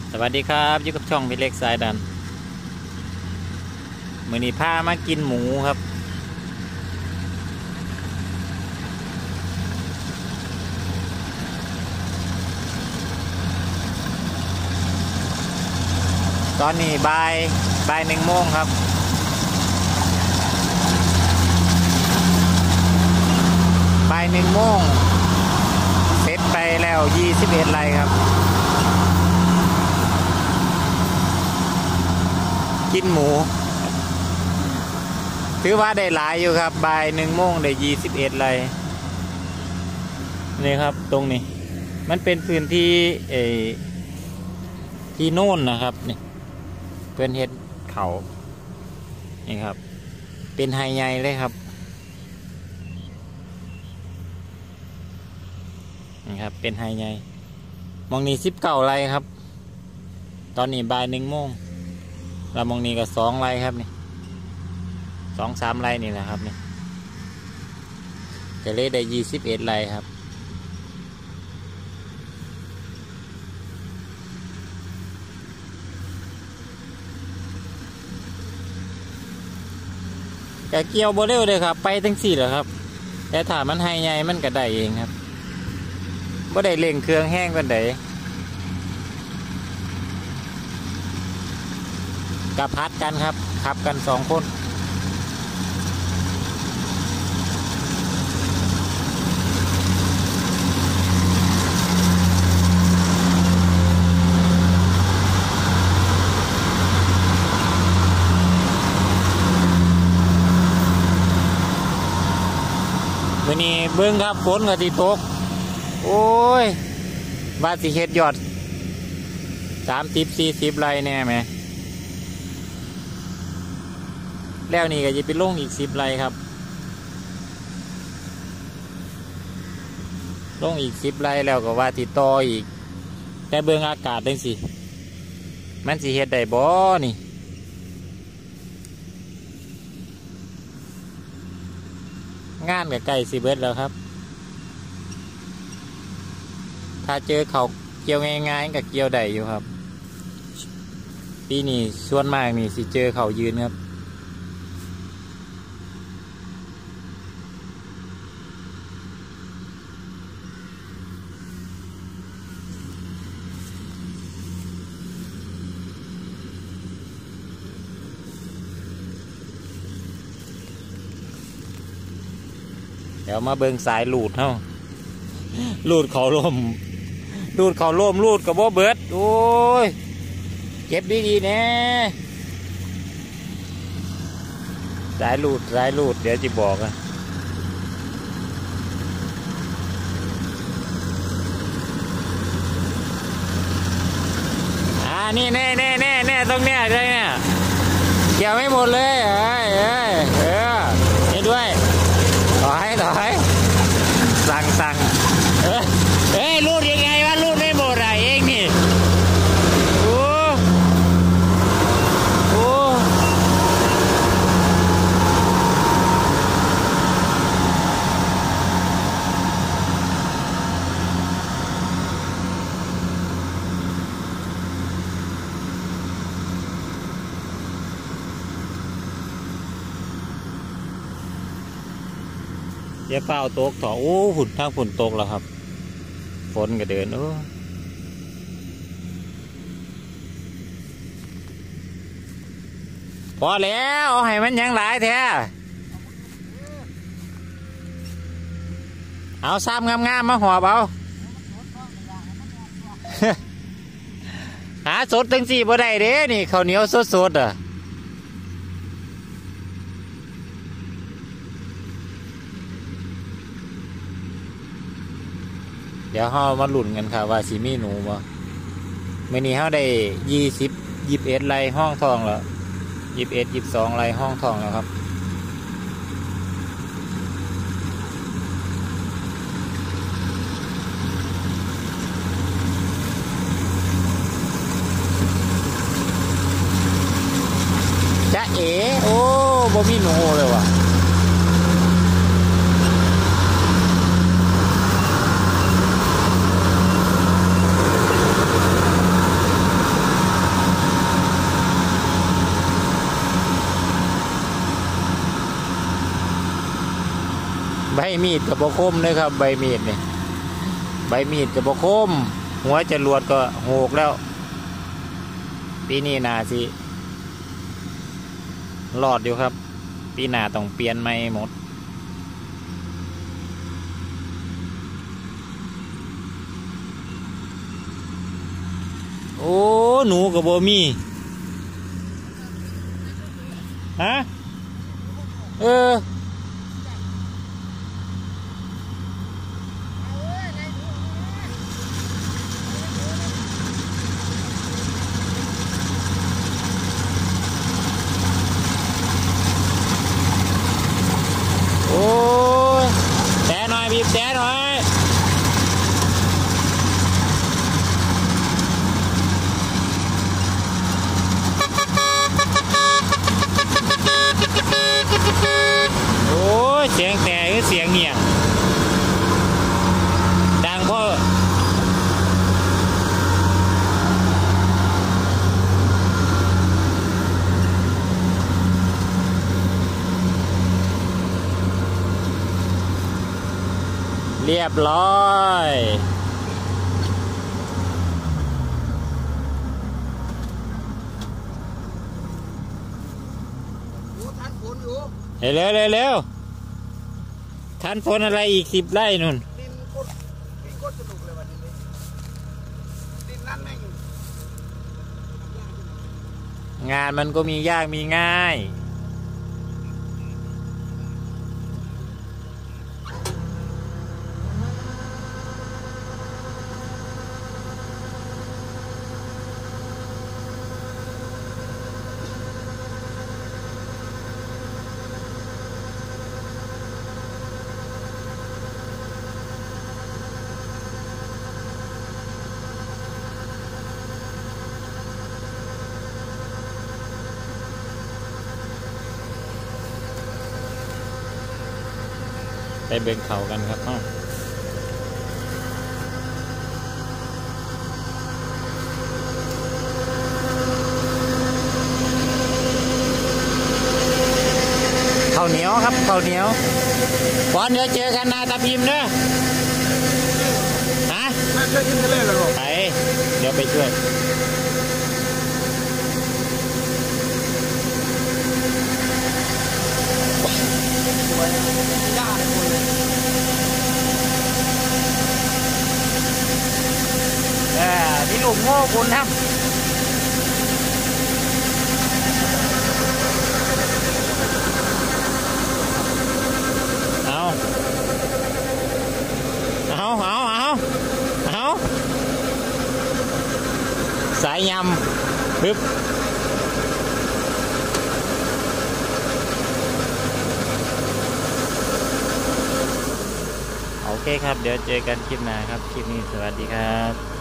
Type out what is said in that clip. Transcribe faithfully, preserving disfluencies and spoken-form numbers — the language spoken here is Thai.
สวัสดีครับอยู่กับช่องพี่เล็กสายดันมื้อนี้พามากินหมูครับตอนนี้บ่ายบ่ายหนึ่งโมงครับบ่ายหนึ่งโมงเสร็จไปแล้วยี่สิบเอ็ดไร่ครับกินหมูถือว่าได้หลายอยู่ครับบ่ายหนึ่งโมงได้ยี่สิบเอ็ดไร่นี่ครับตรงนี้มันเป็นพื้นที่เอที่โน่นนะครับนี่เพื่อนเฮ็ดเขานี่ครับเป็นไฮใหญ่เลยครับนี่ครับเป็นไฮใหญ่มองนี้สิบเก้าไร่ครับตอนนี้บ่ายหนึ่งโมงแล้วมองนี้ก็สองไร่ครับนี่สองสามไร่นี่แหละครับนี่จะเลยได้ยี่สิบเอ็ดไร่ครับแต่เกี่ยวโบเร็วเลยครับไปทั้งสี่เหรอครับแต่ถ้ามันไฮใหญ่มันก็ได้เองครับบ่ได้เร่งเครื่องแห้งกันไดกับพัดกันครับขับกันสองคนวันนี้เบิ้งครับฝนก็สิตกโอ้ยว่าสิเฮ็ดยอดสามสิบสี่สิบไร่แน่ไหมแล้วนี่ก็จะไปลงอีกสิบไร่ครับลงอีกสิบไร่แล้วก็ว่าติดต่ออีกแต่เบิ้งอากาศจังสิมันสิเฮ็ดได้บ่นี่งานกับไก่สิเบิดแล้วครับถ้าเจอเขาเกี่ยวง่ายๆกับเกี่ยวได้อยู่ครับปีนี้ส่วนมากนี่สิเจอเขายืนครับเดี๋ยวมาเบิ่งสายหลูดเท่าหลูดเขาล่มหลูดเขาล่มหลูดกับบ่เบิดโอ้ยเก็บดีๆแน่สายหลูดสายหลูดเดี๋ยวจะบอกอ่ะอ่านี่แน่แน่แน่แน่ตรงเนี้ยเลยเนี่ยเกี่ยวไม่หมดเลยเอ้ยเอ้ยเออนี่ด้วยต่อให้ต่อให้สั่งสั่งเออเฮ้ยรูดยังไงวะรูดไม่หมดอะเองนี่โอ้โอ้เดี๋ยวเฝ้าตกต่อโอ้ฝุ่นทางฝุ่นตกแล้วครับฝนก็เดินโอ้พอแล้วให้มันยังหลายแท้เอาซ้ำงามๆมาหอบเอา หาสดตั้งสี่บ่ได้เด้นี่ข้าวเหนียวสดๆอ่ะเดี๋ยวเรามาลุ้นกันค่ะว่าสิมีหนูบ่มื้อนี้เราได้ยี่สิบยี่สิบเอ็ดไร่ห้องทองแล้วยี่สิบเอ็ดยี่สิบสองไร่ห้องทองแล้วครับจ๊ะเอ๋โอ้บ่มีหนูเลยว่ะ เมีดกับบคมเลยครับใบมีดเนี่ยใบมีดกับบคมหัวจรวดก็โหกแล้วปีนี้นาสิรอดอยู่ครับปีหน้าต้องเปลี่ยนใหม่หมดโอ้หนูกับโบมี่ฮะเออโอ้แต่หน่อยบีบแต่หน่อยโอ้เสียงแต่คือเสียงเงี่ยงดังเพราะเรียบร้อยเร็วเร็วเร็วทันฝนอะไรอีกสิบไร่นุ่นดินโคตรดินโคตรสนุกเลยวันนี้ดินนั่นแม่งงานมันก็มียากมีง่ายไปเบ่งเขากันครับข้าวเหนียวครับข้าวเหนียวก่อนเดี๋ยวเจอกันนาตาพิมพ์เนอะฮะไม่ช่วยกินทะเลหรอไปเดี๋ยวไปช่วยนี่ลูกโง่คุณทำเอาเอาเอาเอาเอาสายยำปึ๊บโอเคครับเดี๋ยวเจอกันคลิปหน้าครับคลิปนี้สวัสดีครับ